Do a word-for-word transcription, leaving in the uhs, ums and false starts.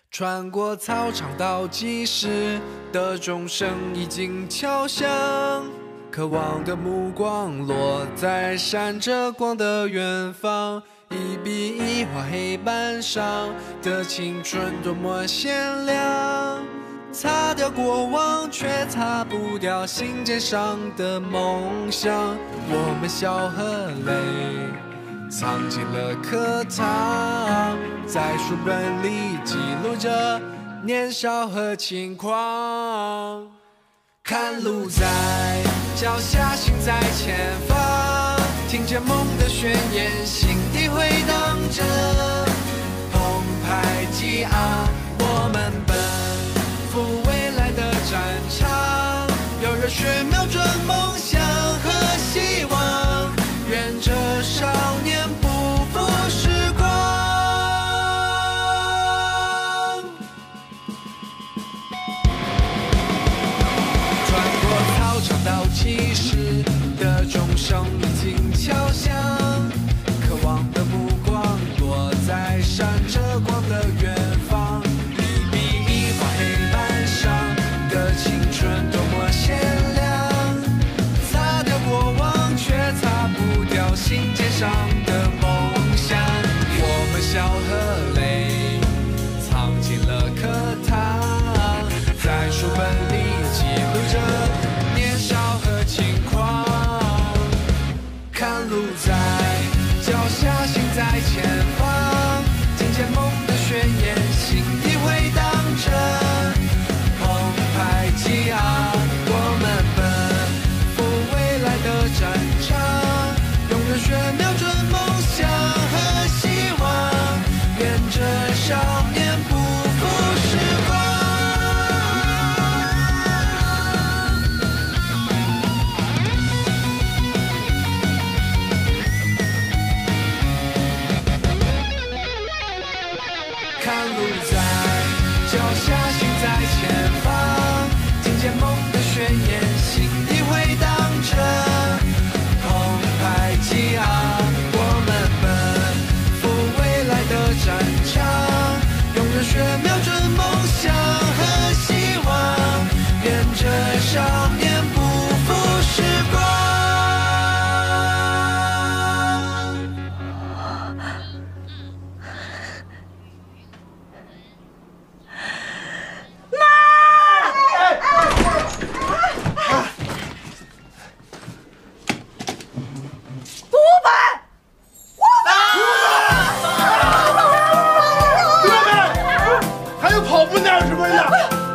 穿过操场倒计时的钟声已经敲响，渴望的目光落在闪着光的远方，一笔一画黑板上的青春多么鲜亮，擦掉过往却擦不掉心尖上的梦想，我们笑和泪藏进了课堂，在书本里记录着年少和轻狂。看路在脚下，心在前方，听见梦的宣言，心底回荡着澎湃激昂。我们奔赴未来的战场，有热血瞄准梦想和希望，愿这少年不负时光。穿过操场倒计时的钟声已经敲响，渴望的目光落在闪着光的远方，一笔一画黑板上的青春多么鲜亮，擦掉过往却擦不掉心尖上的梦想，我们笑和泪藏进了课堂，在书本里记录着年少和轻狂。看路在脚下，心在前方，听见梦的宣言，心底回荡着澎湃激昂。我们奔赴未来的战场，用热血瞄准梦想和希望，愿这少年不负时光。看路在脚下，心在前方，听见梦的宣言，心底回荡着澎湃激昂。我们奔赴未来的战场，用热血瞄准梦想和希望，愿这少年不负时光。 还有跑步那有什么呀？